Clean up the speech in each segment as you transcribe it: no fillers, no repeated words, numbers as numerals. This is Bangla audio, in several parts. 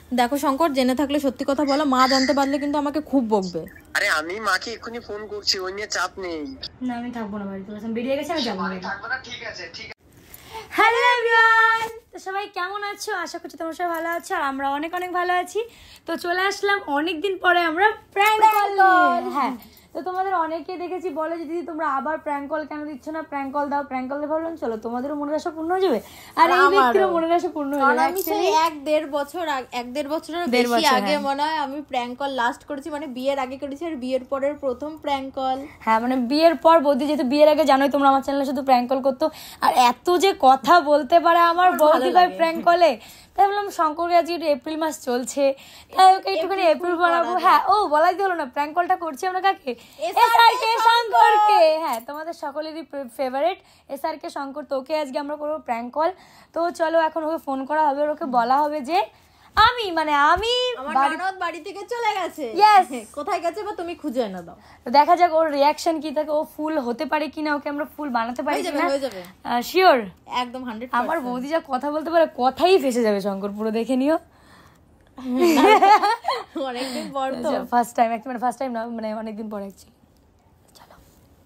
দেখো শঙ্কর, জেনে থাকলে সত্যি কথা বলো, মা জানতে পারলে কিন্তু আমাকে খুব বকবে। আরে আমি মাকে এক্ষুনি ফোন করছি, ওই নিয়ে চাপ নেই। না আমি থাকবো না বাড়িতে, আমি বেরিয়ে গেছি, আমি যাবো না। থাকবো না, ঠিক আছে ঠিক আছে। হ্যালো এভরিওয়ান, তো সবাই কেমন আছো? আশা করছি তোমরা সবাই ভালো আছো, আর আমরা অনেক অনেক ভালো আছি। তো চলে আসলাম অনেকদিন পরে আমরা প্র্যাঙ্ক কল। হ্যাঁ, তো তোমাদের অনেকে দেখেছি বলে যে দিদি তোমরা আবার প্র্যাঙ্ক কল কেন দিচ্ছ না, প্র্যাঙ্ক কল দাও, প্র্যাঙ্ক কল দিয়ে ভাবলাম চলো তোমাদেরও মনের আশা পূর্ণ হয়ে যাবে, আর এই ব্যক্তিরও মনের আশা পূর্ণ হয়ে যাবে। আমি সেই 1-1.5 বছরের বেশি আগে মনে হয় আমি প্র্যাঙ্ক কল লাস্ট করেছি, মানে বিয়ের আগে করেছি, আর বিয়ের পরের প্রথম প্র্যাঙ্ক কল। হ্যাঁ, মানে বিয়ের পর বৌদি, যেহেতু বিয়ের আগে জানোই তোমরা আমার চ্যানেলে শুধু প্র্যাঙ্ক কল করতো, আর এত যে কথা বলতে পারে আমার বৌদি ভাই প্র্যাঙ্ক কলে, তাই বললাম শঙ্করকে আজকে এপ্রিল মাস চলছে, তাই ওকে একটুখানি এপ্রিল বানাবো। হ্যাঁ, ও বলাই তো হলো না, প্র্যাঙ্ক কলটা করছি আমরা কাকে? এসআরকে শঙ্করকে। হ্যাঁ, তোমাদের সকলেরই ফেভারিট এসআরকে শঙ্কর, তোকে আজকে আমরা করবো প্র্যাঙ্ক কল। তো চলো এখন ওকে ফোন করা হবে, ওকে বলা হবে যে আমি ননদ বাড়ি থেকে চলে গেছে। ইয়েস, কোথায় গেছে বা তুমি খুঁজে এনে দাও। দেখা যাক ওর রিয়াকশন কি থাকে, ও ফুল হতে পারে কিনা, ওকে আমরা ফুল বানাতে পারি কিনা। শিওর, একদম 100%। আমার বৌদি যা কথা বলতে পারে, কথাই ফেসে যাবে শঙ্কর, পুরো দেখে নিও। অনেকদিন পর তো, ফার্স্ট টাইম, মানে ফার্স্ট টাইম না, মানে অনেকদিন পর অ্যাকচুয়ালি। চলো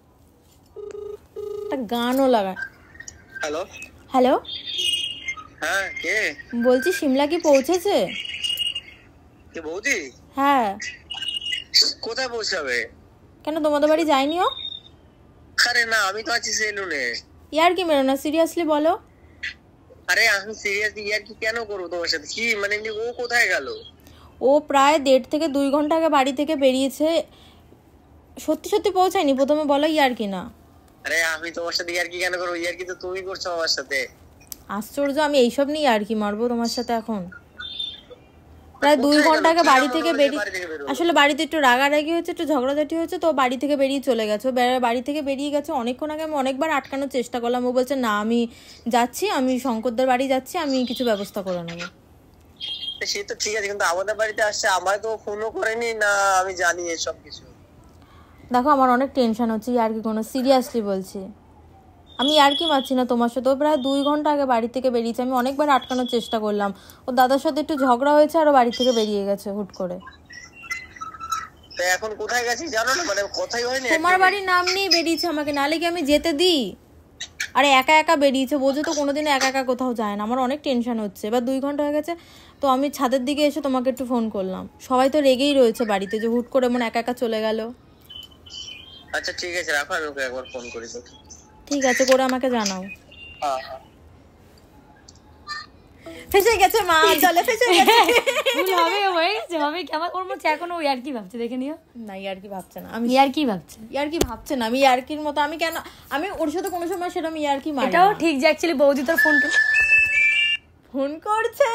একটা গানও লাগা। হ্যালো হ্যালো, হ্যাঁ কে বলছি শিমলা কি পৌঁছেছে? কে বৌদি? হ্যাঁ। কোথায় পৌঁছাবে? কেন তোমাদের বাড়ি যায়নি ও? আরে না, আমি তো আছি সেলুনে। ইয়ার কি মেরো না, সিরিয়াসলি বলো। আরে আমি সিরিয়াসলি ইয়ার কি কেন করবো তোমার সাথে? কি মানে ও কোথায় গেল? ও প্রায় 1.5 থেকে 2 ঘন্টা আগে বাড়ি থেকে বেরিয়েছে। সত্যি সত্যি পৌঁছায়নি? প্রথমে বলো ইয়ার কি না। আরে আমি তোমার সাথে ইয়ার কি কেন করবো? ইয়ার কি তো তুমি করছো আমার সাথে। আশ্চর্য, আমি এইসব নিয়ে আর কি মারবো তোমার সাথে এখন? প্রায় 2 ঘন্টা আগে বাড়ি থেকে বেরিয়ে, আসলে বাড়িতে একটু রাগারাগি হয়েছে, একটু ঝগড়াঝাটি হয়েছে, তো বাড়ি থেকে বেরিয়ে চলে গেছে। বাড়ি থেকে বেরিয়ে গেছে অনেকক্ষণ আগে। আমি অনেকবার আটকানোর চেষ্টা করলাম, ও বলছে না আমি যাচ্ছি, আমি শঙ্করদার বাড়ি যাচ্ছি, আমি কিছু ব্যবস্থা করে নেবো। সে তো ঠিক আছে, কিন্তু আমাদের বাড়িতে আসছে, আমার তো ফোনও করেনি না, আমি জানি এসব কিছু। দেখো আমার অনেক টেনশন হচ্ছে, আর কি কোনো সিরিয়াসলি বলছি, আমি আর কি মারছি না তোমার সাথে। ও প্রায় 2 ঘন্টা আগে বাড়ি থেকে বেরিয়েছে, আমি অনেকবার আটকানোর চেষ্টা করলাম, ও দাদার সাথে একটু ঝগড়া হয়েছে আর ও বাড়ি থেকে বেরিয়ে গেছে হুট করে। তো এখন কোথায় গেছি জানো না, মানে কথাই হয়নি। তোমার বাড়ির নাম নিয়ে বেরিয়েছে আমাকে, নালে কি আমি যেতে দিই? আরে একা একা বেরিয়েছে, বোঝো তো কোনোদিন একা একা কোথাও যায় না। আমার অনেক টেনশন হচ্ছে, এবার 2 ঘন্টা হয়ে গেছে, তো আমি ছাদের দিকে এসে তোমাকে একটু ফোন করলাম। সবাই তো রেগেই রয়েছে বাড়িতে যে হুট করে মনে একা একা চলে গেল। আচ্ছা ঠিক আছে, রাখো, আমি ওকে একবার ফোন করি। তো ঠিক আছে, করে আমাকে জানাও। হ্যাঁ ফেসে গেছে মা, চলে ফেসে গেছে। ভুল হবে, হয়ে গেছে, হবে কি? আমার ওর মধ্যে এখন ও ইয়ার কি ভাবছে দেখে নিও। না ইয়ার কি ভাবছে না, আমি ইয়ার কি ভাবছে, ইয়ার কি ভাবছে না, আমি ইয়ার্কির মতো, আমি কেন, আমি ওর সাথে কোনো সময় সেরকম ইয়ার্কি মারি না। এটাও ঠিক যে অ্যাকচুয়ালি বৌদি তোর ফোন করছে,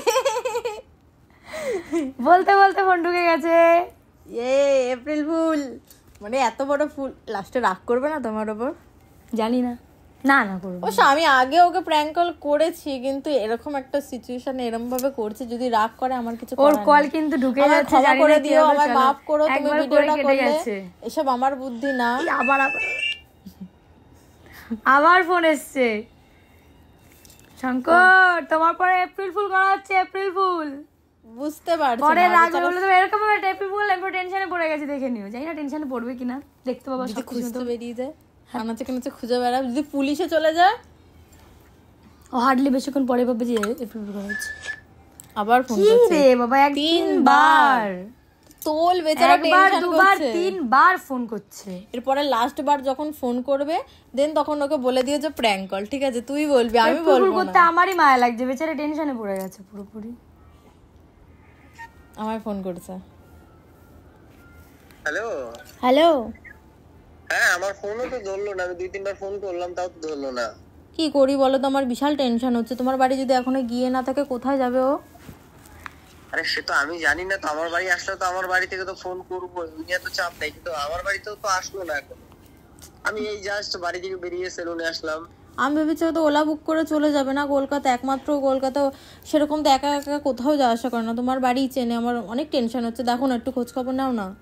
বলতে বলতে ফোন ঢুকে গেছে। এপ্রিল ফুল, মানে এত বড় ফুল, লাস্টে রাগ করবে না তোমার ওপর? জানি না, না না করবো। অবশ্য আমি আগে ওকে প্র্যাঙ্ক কল করেছি, কিন্তু এরকম একটা সিচুয়েশনে এরকম ভাবে করছে, যদি রাগ করে আমার কিছু ওর কল কিন্তু ঢুকে যাচ্ছে, ক্ষমা করে দিও, আমার মাফ করো, তুমি ভিডিওটা করলে, এসব আমার বুদ্ধি না। আবার ফোন এসছে, শঙ্কর তোমার পরে এপ্রিল ফুল করা হচ্ছে, এপ্রিল ফুল। বুঝতে পারছি পরে রাগ হলো তো এরকম ভাবে এপ্রিল ফুল, আমি টেনশনে পড়ে গেছি, দেখে নিও। জানি না টেনশনে পড়বে কিনা, দেখতে পাবো। যদি খুঁজতে বেরিয়ে যায়, আনাচে কানাচে খুঁজে বেড়া, যদি পুলিশে চলে যায়, ও হার্ডলি বেশিক্ষণ পরে পাবে যে এপ্রিল ফুল করা হচ্ছে। আবার ফোন করছে রে বাবা, 3বার তোল, বেচারা টেনশন করছে, 3বার ফোন করছে। এরপরে লাস্ট বার যখন ফোন করবে, দেন তখন ওকে বলে দিও যে প্র্যাঙ্ক কল, ঠিক আছে? তুই বলবি, আমি বলবো না। আমারই মায়া লাগছে, বেচারা টেনশনে পড়ে গেছে পুরোপুরি। আমার ফোন করছে। হ্যালো হ্যালো, হ্যাঁ আমার ফোনও তো ধরলো না, আমি 2-3বার ফোন করলাম তাও তো ধরলো না। কি করি বলো তো, আমার বিশাল টেনশন হচ্ছে। তোমার বাড়ি যদি এখনো গিয়ে না থাকে, কোথায় যাবে ও? আরে সে তো আমি জানি না, তো আমার বাড়ি আসলে তো আমার বাড়ি থেকে তো ফোন করবো, দুনিয়া তো চাপ নেই, কিন্তু আমার বাড়িতেও তো আসলো না এখন। আমি এই জাস্ট বাড়ি থেকে বেরিয়ে সেলুনে আসলাম। আমি ভেবেছি তো ওলা বুক করে চলে যাবে না কলকাতা, একমাত্র কলকাতা, সেরকম তো একা একা কোথাও যাওয়া আসা করে না। তোমার বাড়ি চেনে, আমার অনেক টেনশন হচ্ছে। দেখো না, একটু খোঁজ খবর নাও না।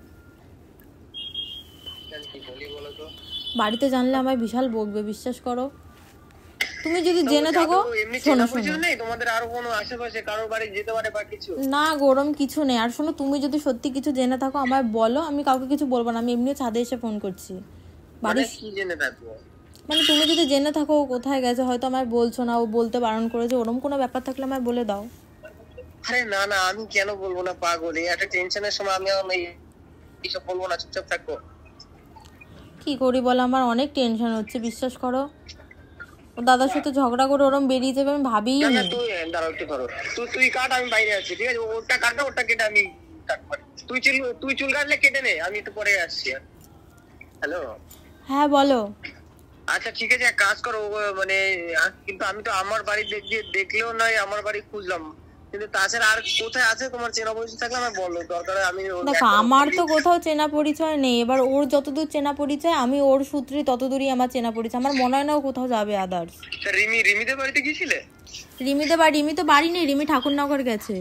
কি বলি বলো তো? বাড়িতে জানলে আমায় বিশাল বকবে, বিশ্বাস করো। তুমি যদি জেনে থাকো, এমনি শোনো চেনা শোনো, পরিচয় নেই তোমাদের? আরো কোনো আশেপাশে কারোর বাড়ি যেতে পারে বা কিছু? না গরম কিছু নেই। আর শোনো, তুমি যদি সত্যি কিছু জেনে থাকো আমায় বলো, আমি কাউকে কিছু বলবো না, আমি এমনি ছাদে এসে ফোন করছি। মানে কি জেনে থাকবো? মানে তুমি যদি জেনে থাকো ও কোথায় গেছে, হয়তো আমায় বলছো না, ও বলতে বারণ করেছে, ওরকম কোনো ব্যাপার থাকলে আমায় বলে দাও। আরে না না, আমি কেন বলবো না পাগল, এই একটা টেনশনের সময় আমি এইসব বলবো না, চুপচাপ থাকবো। কি করি বলো, আমার অনেক টেনশন হচ্ছে, বিশ্বাস করো। ও দাদার সাথে ঝগড়া করে ওরম বেরিয়ে যাবে আমি ভাবিই না নি। তুই দাঁড়াও একটু ধরো, তুই কাট, আমি বাইরে আছি, ঠিক আছে? ওটা কাটবে, ওটা কেটে আমি কাটবো। তুই চুল কাটলে কেটে নে, আমি একটু পরে আসছি। হ্যালো, হ্যাঁ বলো। আচ্ছা ঠিক আছে, এক কাজ করো, মানে কিন্তু আমি তো আমার বাড়ি দেখলেও নয়, আমার বাড়ি খুঁজলাম, কিন্তু তাছাড়া আর কোথায় আছে তোমার চেনা পরিচয় থাকলে আমার বলো, দরকার আমি দেখো আমার তো কোথাও চেনা পরিচয় নেই, এবার ওর যতদূর চেনা পরিচয়, আমি ওর সূত্রে ততদূরই আমার চেনা পরিচয়। আমার মনে হয় না ও কোথাও যাবে আদার্স। রিমিদের বাড়িতে গিয়েছিলে? রিমি তো বাড়ি নেই, রিমি ঠাকুরনগর গেছে।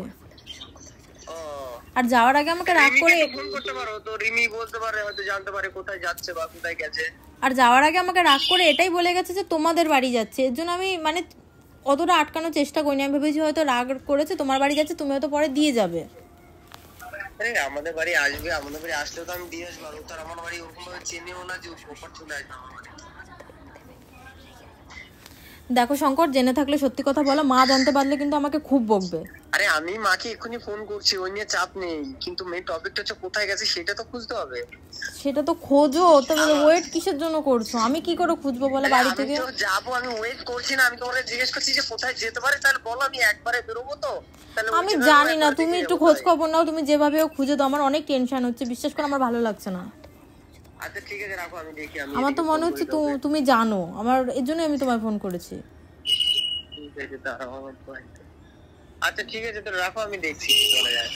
আর যাওয়ার আগে আমাকে রাগ করে, ফোন করতে পারো তো, রিমি বলতে পারে, হয়তো জানতে পারে কোথায় যাচ্ছে বা কোথায় গেছে। আর যাওয়ার আগে আমাকে রাগ করে এটাই বলে গেছে যে তোমাদের বাড়ি যাচ্ছে। এর জন্য আমি মানে অতটা আটকানোর চেষ্টা করিনি। আমি ভেবেছি হয়তো রাগ করেছে, তোমার বাড়ি যাচ্ছে, তুমি হয়তো পরে দিয়ে যাবে। আরে আমাদের বাড়ি আসবে, আমাদের বাড়ি আসলেও তো আমি দিয়ে আসবো। আর ও তো আমার বাড়ি ওরকম ভাবে চেনেও না যে ও প্রপার চলে আসবে আমার বাড়ি। দেখো শঙ্কর, জেনে থাকলে সত্যি কথা বলো, মা জানতে পারলে কিন্তু আমাকে খুব বকবে। আরে আমি মাকে এক্ষুনি ফোন করছি, ওই নিয়ে চাপ নেই, কিন্তু মেন টপিকটা হচ্ছে কোথায় গেছে সেটা তো খুঁজতে হবে। সেটা তো খোঁজো, তো ওয়েট কিসের জন্য করছো? আমি কি করে খুঁজবো বলো বাড়ি থেকে? আমি তো যাবো, আমি ওয়েট করছি না, আমি তোমাকে জিজ্ঞেস করছি যে কোথায় যেতে পারে, তাহলে বলো, আমি একবারে বেরোবো তো। আমি জানি না, তুমি একটু খোঁজ খবর নাও, তুমি যেভাবে খুঁজে দাও, আমার অনেক টেনশন হচ্ছে, বিশ্বাস করো আমার ভালো লাগছে না। আচ্ছা ঠিক আছে, রাখো, আমি দেখি। আমার তো মনে হচ্ছে তুমি জানো, আমার এর জন্য আমি তোমায় ফোন করেছি। ঠিক আছে, দাঁড়াও আমার ফোন। আচ্ছা ঠিক আছে, তো রাখো, আমি দেখছি চলে যায়।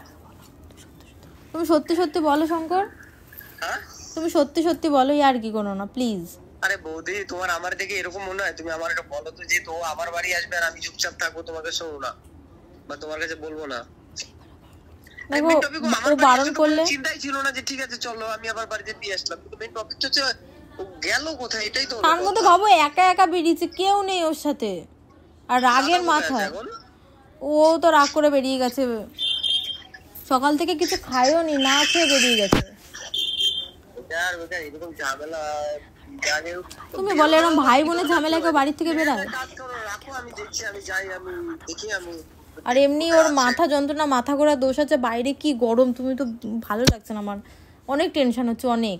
তুমি সত্যি সত্যি বলো শঙ্কর, হ্যাঁ তুমি সত্যি সত্যি বলো, আর কি করো না প্লিজ। আরে বৌদি, তোমার আমার দেখে এরকম মনে হয়? তুমি আমার একটা বলো তো, যে তো আমার বাড়ি আসবে আর আমি চুপচাপ থাকবো, তোমাকে শোনো না বা তোমার কাছে বলবো না? দেখো ও বারণ করলে, চিন্তাই ছিল না যে ঠিক আছে চলো আমি আবার বাড়িতে দিয়ে আসলাম, কিন্তু মেইন টপিক হচ্ছে ও গেল কোথায়, এটাই তো। তার মধ্যে ভাবো একা একা বেরিয়েছে, কেউ নেই ওর সাথে, আর রাগের মাথায় ও তো রাগ করে বেরিয়ে গেছে। সকাল থেকে কিছু খায়ও নি, না খেয়ে বেরিয়ে গেছে। এরকম ঝামেলা, তুমি বলে এরকম ভাই বোনের ঝামেলা কেউ বাড়ির থেকে বেরায়? রাখো, আমি দেখছি, আমি যাই, আমি দেখি, আমি। আর এমনি ওর মাথা যন্ত্রণা, মাথা ঘোরা দোষ আছে, বাইরে কি গরম, তুমি তো ভালো লাগছে না, আমার অনেক টেনশন হচ্ছে, অনেক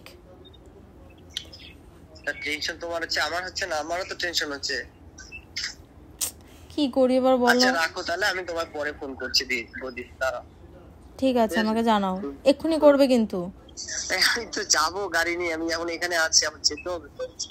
টেনশন তোমার হচ্ছে, আমার হচ্ছে না? আমারও তো টেনশন হচ্ছে। কি করি এবার বলো। আচ্ছা রাখো তাহলে, আমি তোমায় পরে ফোন করছি বৌদি, দাঁড়াও। ঠিক আছে, আমাকে জানাও, এক্ষুনি করবে কিন্তু। আমি তো যাবো গাড়ি নিয়ে, আমি এখন এখানে আছি, আমার যেতে হবে।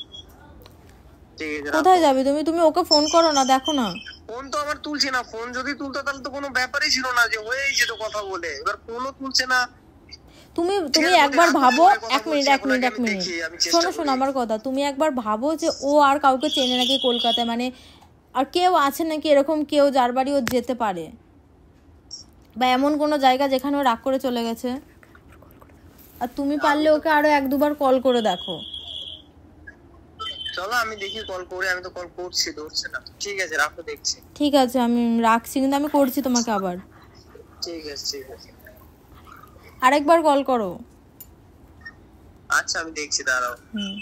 কোথায় যাবে তুমি? তুমি ওকে ফোন করো না, দেখো না। ফোন তো আমার তুলছে না, ফোন যদি তুলতো তাহলে তো কোনো ব্যাপারই ছিল না, যে হয়ে যেত কথা বলে, এবার ফোনও তুলছে না। তুমি একবার ভাবো, এক মিনিট শোনো আমার কথা, তুমি একবার ভাবো যে ও আর কাউকে চেনে নাকি কলকাতায়, মানে আর কেউ আছে নাকি এরকম কেউ যার বাড়ি ও যেতে পারে, বা এমন কোনো জায়গা যেখানে ও রাগ করে চলে গেছে। আর তুমি পারলে ওকে আরো 1-2 বার কল করে দেখো। চলো আমি দেখি, কল করে, আমি তো কল করছি, ধরছে না। ঠিক আছে রাখো, দেখছি। ঠিক আছে, আমি রাখছি, কিন্তু আমি করছি তোমাকে আবার। ঠিক আছে আরেকবার কল করো। আচ্ছা আমি দেখছি, দাঁড়াও।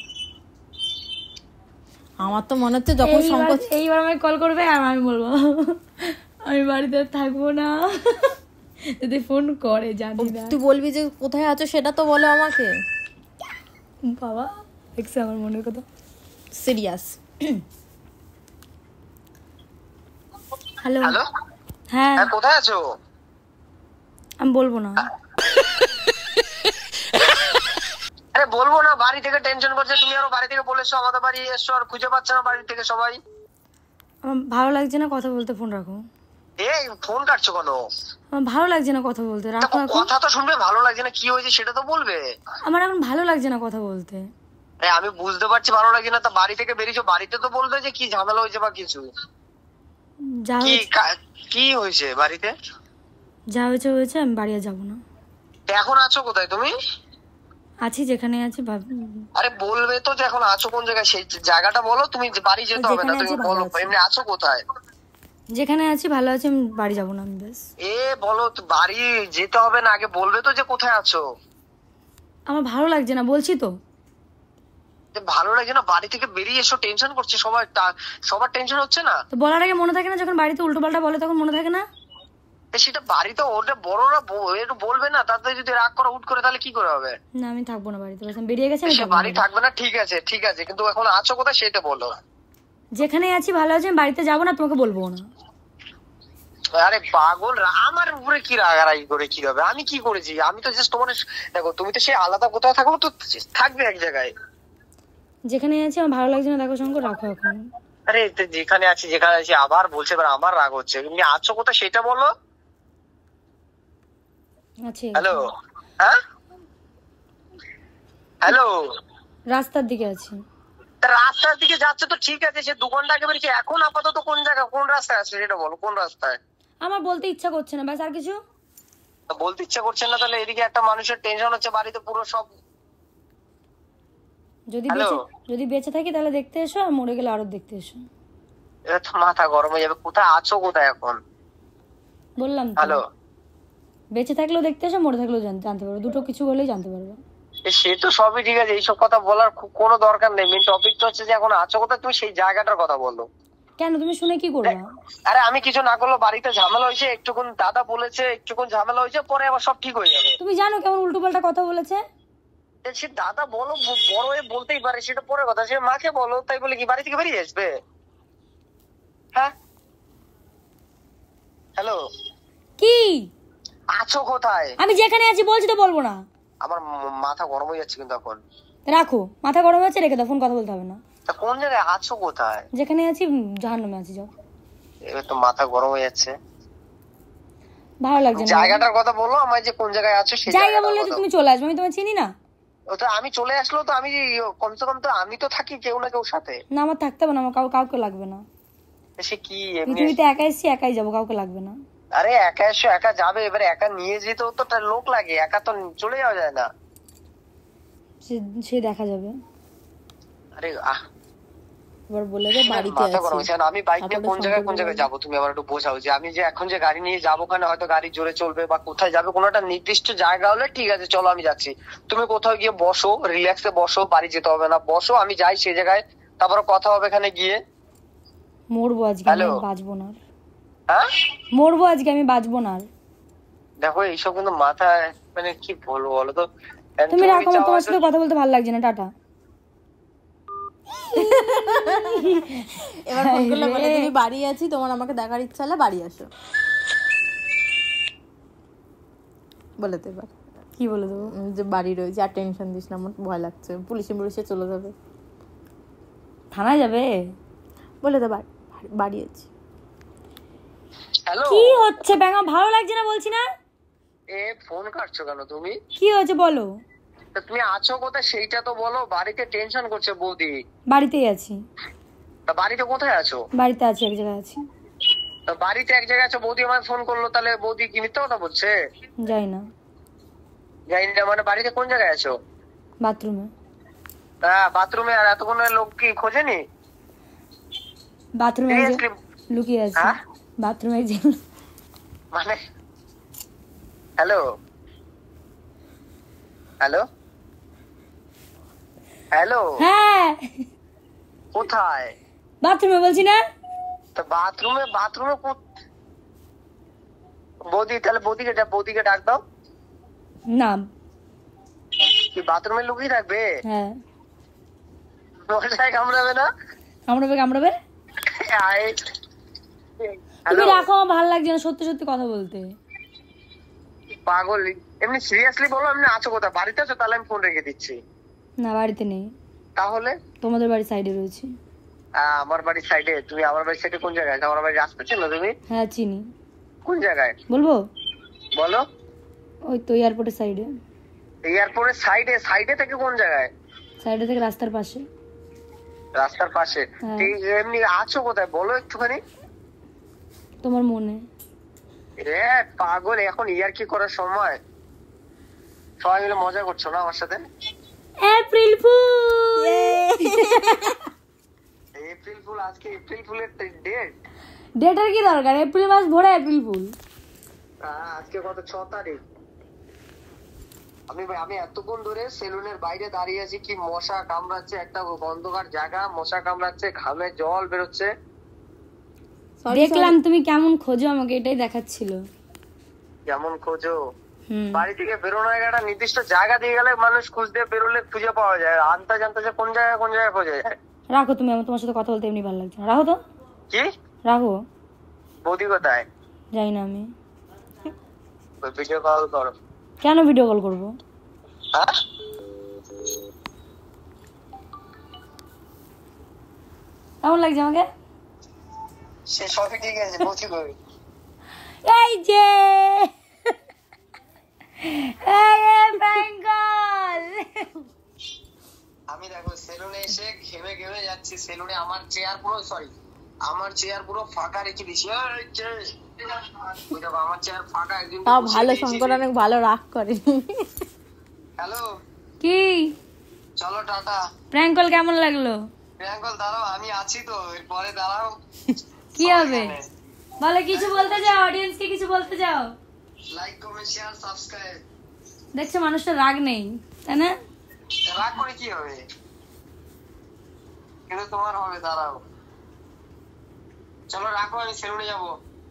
আমার তো মনে হচ্ছে যখন সংকোচ, এইবার আমাকে কল করবে আর আমি বলবো আমি বাড়িতে থাকবো না, যদি ফোন করে জানি না। তুই বলবি যে কোথায় আছো সেটা তো বলো আমাকে। বাবা দেখছে আমার মনের কথা, সিরিয়াস। হ্যালো হ্যালো, হ্যাঁ কোথায় আছো? আমি বলবো না। আরে বলবো না, বাড়ি থেকে টেনশন করছে, তুমি আরো বাড়ি থেকে বলেছো আমাদের বাড়ি এসো, আর খুঁজে পাচ্ছ না বাড়ি থেকে সবাই। আমার ভালো লাগছে না কথা বলতে, ফোন রাখো। এই ফোন কাটছো কেন? আমার ভালো লাগছে না কথা বলতে, রাখো এখন। কথা তো শুনবে, ভালো লাগছে না, কি হয়েছে সেটা তো বলবে। আমার এখন ভালো লাগছে না কথা বলতে। আমি বুঝতে পারছি ভালো লাগছে না, তা বাড়ি থেকে বেরিয়েছো, বাড়িতে তো বলবে যে কি ঝামেলা হয়েছে বা কিছু। যা কি হয়েছে বাড়িতে? যা হয়েছে, আমি বাড়ি আর যাবো না। এখন আছো কোথায় তুমি? আছি যেখানে আছি আরে বলবে তো যে এখন আছো কোন জায়গায়, সেই জায়গাটা বলো। তুমি বাড়ি যেতে হবে না, তুমি বলো এমনি আছো কোথায়। যেখানে আছি ভালো আছি, আমি বাড়ি যাবো না আমি ব্যাস। বলো বাড়ি যেতে হবে না, আগে বলবে তো যে কোথায় আছো। আমার ভালো লাগছে না বলছি তো। ভালো লাগে না, বাড়ি থেকে বেরিয়ে এসো, টেনশন করছে সবাই, সবার টেনশন হচ্ছে না তো বলার আগে মনে থাকে না, যখন বাড়িতে উল্টো পাল্টা বলে তখন মনে থাকে না। সেটা বাড়িতে ওটা বড়রা একটু বলবে না, তাতে যদি রাগ করা উঠ করে তাহলে কি করে হবে। না আমি থাকবো না বাড়িতে, আমি বেরিয়ে গেছি। সে বাড়ি থাকবে না, ঠিক আছে ঠিক আছে, কিন্তু এখন আছো কোথায় সেটা বলো। যেখানে আছি ভালো আছি, আমি বাড়িতে যাবো না, তোমাকে বলবো না। আরে পাগল, আমার উপরে কি রাগারাগি করে কি হবে, আমি কি করেছি, আমি তো জাস্ট তোমার, দেখো তুমি তো সে আলাদা কোথাও থাকো তো, থাকবে এক জায়গায়। যেখানে আছি আমার ভালো লাগছে না, দেখো শঙ্কর, রাখো এখন। আরে যেখানে আছি আবার বলছে, এবার আমার রাগ হচ্ছে। তুমি আছো কোথায় সেটা বলো। আছি। হ্যালো, হ্যাঁ হ্যালো, রাস্তার দিকে আছি। রাস্তার দিকে যাচ্ছে তো ঠিক আছে, সে 2 ঘন্টা আগে বেরিয়েছে, এখন আপাতত কোন জায়গা কোন রাস্তায় আছে সেটা বলো, কোন রাস্তায়। আমার বলতে ইচ্ছা করছে না, ব্যাস, আর কিছু বলতে ইচ্ছা করছে না, তাহলে এদিকে একটা মানুষের টেনশন হচ্ছে বাড়িতে পুরো সব। যদি বেঁচে থাকি তাহলে দেখতে এসো, আর মরে গেলে আরো দেখতে এসো। এটা তো মাথা গরম হয়ে যাবে। কোথায় আছো কোথায় এখন বললাম তো। হ্যালো, বেঁচে থাকলেও দেখতে এসো, মরে থাকলেও জানতে পারবো, দুটো কিছু হলেই জানতে পারবো। সে তো সবই ঠিক আছে, এইসব কথা বলার কোনো দরকার নেই। মেন টপিক তো হচ্ছে যে এখন আছো কোথায়, তুমি সেই জায়গাটার কথা বলো। কেন, তুমি শুনে কি করবে? আরে আমি কিছু না করলো, বাড়িতে ঝামেলা হয়েছে, একটুকুন দাদা বলেছে, একটুকুন ঝামেলা হয়েছে, পরে আবার সব ঠিক হয়ে যাবে। তুমি জানো কেমন উল্টো পাল্টা কথা বলেছে। সে দাদা বলো, বড় হয়ে বলতেই পারে, সেটা পরে কথা। সে মাকে বলো, তাই বলে কি বাড়ি থেকে বেরিয়ে আসবে? হ্যাঁ, হ্যালো, কি আছো কোথায়? আমি যেখানে আছি বলছি তো, বলবো না। আমার মাথা গরম হয়ে যাচ্ছে কিন্তু এখন। রাখো, মাথা গরম হচ্ছে, রেখে দাও ফোন, কথা বলতে হবে না। তা কোন জায়গায় আছো কোথায়? যেখানে আছি জাহান্নামে আছি, যাও। এবার তো মাথা গরম হয়ে যাচ্ছে। ভালো লাগছে না। জায়গাটার কথা বলো আমায়, যে কোন জায়গায় আছো সেই জায়গা বললে তো তুমি চলে আসবে, আমি তোমায় চিনি না। ওটা আমি চলে আসলো তো, আমি কমসে কম তো আমি তো থাকি কেউ না কেউ সাথে। না আমার থাকতে হবে না, আমার কাউকে লাগবে না। সে কি পৃথিবীতে একাই এসছি, একাই যাবো, কাউকে লাগবে না। আরে একা এসো, একা যাবে, এবারে একা নিয়ে যেতেও তো লোক লাগে, একা তো চলে যাওয়া যায় না। সে দেখা যাবে। আরে এবার বলে দে বাড়িতে মাথা গরম আছি। হচ্ছে। আমি বাইক নিয়ে কোন জায়গায় যাবো, তুমি আবার একটু বোঝাও যে আমি যে এখন যে গাড়ি নিয়ে যাবো, ওখানে হয়তো গাড়ি জোরে চলবে বা কোথায় যাবে, কোনো একটা নির্দিষ্ট জায়গা হলে ঠিক আছে, চলো আমি যাচ্ছি। তুমি কোথাও গিয়ে বসো, রিল্যাক্সে বসো, বাড়ি যেতে হবে না, বসো, আমি যাই সেই জায়গায়, তারপরে কথা হবে এখানে গিয়ে। মরবো আজকে, আমি বাঁচবো না। হ্যাঁ, মরবো আজকে, আমি বাঁচবো না। দেখো এইসব কিন্তু মাথায়, মানে কি বলবো বলো তো। তুমি রাখো, তোমার সাথে কথা বলতে ভালো লাগছে না, টাটা। এবার ফোন করলে বলে তুমি বাড়ি আছি, তোমার আমাকে দেখার ইচ্ছা হলে বাড়ি আসো, বলে তো। এবার কি বলে দেবো? যে বাড়ি রয়েছে, আর টেনশন দিস না, আমার ভয় লাগছে, পুলিশে চলে যাবে, থানায় যাবে, বলে তো বাড়ি আছি। হ্যালো, কি হচ্ছে ব্যাঙা, ভালো লাগছে না বলছি না। ফোন কাটছো কেন তুমি? কি হয়েছে বলো। তুমি আছো কোথায় সেইটা তো বলো। বাড়িতে টেনশন করছে বৌদি। বাড়িতেই আছি। তা বাড়িতে কোথায় আছো? বাড়িতে আছি, এক জায়গায় আছি। তা বাড়িতে এক জায়গায় আছো, বৌদি আমায় ফোন করলো, তাহলে বৌদি কি মিথ্যা কথা বলছে? যাই না। জানি না, মানে বাড়িতে কোন জায়গায় আছো? বাথরুমে। বাথরুমে? আর এতক্ষণ লোক কি খোঁজেনি? বাথরুমে লুকিয়ে আছি, বাথরুমে। মানে হ্যালো, হ্যালো, হ্যালো, হ্যাঁ কোথায়? বাথরুমে বলছি না। তো বাথরুমে বৌদি, তাহলে বৌদিকে ডাক দাও না। কি বাথরুমে লুকিয়ে থাকবে? হ্যাঁ। মশাই কামড়াবে না? কামড়াবে। তুমি রাখো, আমার ভালো লাগছে না সত্যি সত্যি কথা বলতে। পাগল, এমনি সিরিয়াসলি বলো, এমনি আছো কোথায়? বাড়িতে আছো? তাহলে আমি ফোন রেখে দিচ্ছি। না বাড়িতে নেই। তাহলে তোমাদের বাড়ির সাইডে রয়েছে। আমার বাড়ির সাইডে? তুমি আমার বাড়ির সাইডে কোন জায়গায়? আমার বাড়ির রাস্তা চেনো তুমি? হ্যাঁ চিনি। কোন জায়গায় বলবো? বলো। ওই তো এয়ারপোর্টের সাইডে। এয়ারপোর্টের সাইডে থেকে কোন জায়গায়? সাইডে থেকে রাস্তার পাশে। রাস্তার পাশে? এমনি আছো কোথায় বলো একটুখানি। তোমার মনে। পাগল, এখন ইয়ার কি করার সময়? সবাই মিলে মজা করছো না আমার সাথে? April fool. এপ্রিল ফুল, আজকে এপ্রিল ফুলের ডেট। ডেটের কি দরকার, এপ্রিল মাস ভরে এপ্রিল ফুল। আজকে কত, 6 তারিখ। আমি এতক্ষণ ধরে সেলুনের বাইরে দাঁড়িয়ে আছি, কি মশা কামড়াচ্ছে, একটা অন্ধকার জায়গা, মশা কামড়াচ্ছে, ঘামে জল বেরোচ্ছে। দেখলাম তুমি কেমন খোঁজো আমাকে, এটাই দেখাচ্ছিল। কেমন খোঁজো? বাড়ি থেকে বেরোনোর একটা নির্দিষ্ট জায়গা দিয়ে গেলে মানুষ খুঁজতে বেরোলে খুঁজে পাওয়া যায়, আনতে জানতে যে কোন জায়গায় খোঁজা যায়। রাখো তুমি, আমার তোমার সাথে কথা বলতে এমনি ভালো লাগছে না, রাখো তো। কি রাখো। বৌদি কোথায়? যাই না আমি। ভিডিও কল করো। কেন ভিডিও কল করবো? হ্যাঁ, কেমন লাগছে আমাকে? সে সবই ঠিক আছে, বৌদি কই? এই যে বেঙ্গল। আমি দেখো সেলুনে এসে ঘেমে ঘেমে যাচ্ছি, সেলুনে আমার চেয়ার পুরো ফাঁকা রেখে দিছি। আমার চেয়ার ফাঁকা, একদিন তাও ভালো, শঙ্কর অনেক ভালো রাগ করে। হ্যালো, কি চলো টাটা। প্র্যাঙ্ক কল কেমন লাগলো? প্রিয়াঙ্কল দাঁড়াও, আমি আছি তো, এরপরে দাঁড়াও। কি হবে বলো, কিছু বলতে যাও, অডিয়েন্স কে কিছু বলতে যাও। Like comment share subscribe. দেখছো মানুষটা রাগ নেই, তাই না? রাগ করে কি হবে, কিন্তু তোমার হবে, দাঁড়াও। চলো রাখো, আমি সেলুনে যাবো।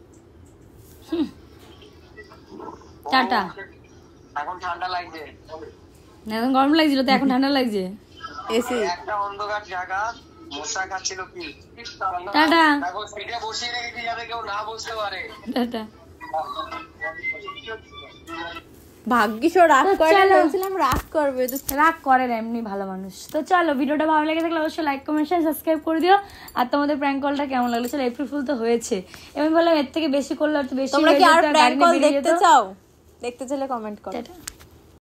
টাটা। এখন ঠান্ডা লাগছে, এখন গরম লাগছিল তো, এখন ঠান্ডা লাগছে। এসি একটা অন্ধকার জায়গা, মশা খাচ্ছিল কি। টাটা। দেখো সিটে বসিয়ে রেখেছি যাতে কেউ না বসতে পারে। টাটা। ভাগ্যিস ও রাগ করে, চলো। বলছিলাম রাগ করবে তো। রাগ করে না, এমনি ভালো মানুষ। তো চলো, ভিডিওটা ভালো লেগে থাকলে অবশ্যই লাইক কমেন্ট শেয়ার সাবস্ক্রাইব করে দিও। আর তোমাদের প্র্যাঙ্ক কলটা কেমন লাগলো? চলো, এপ্রিল ফুল তো হয়েছে, আমি বললাম এর থেকে বেশি করলে আর তো বেশি তোমরা হয়ে কি আর যেত, প্র্যাঙ্ক গাড়ি নিয়ে কল বেরিয়ে দেখতে যেত। চাও? দেখতে চাইলে কমেন্ট করো। টাটা।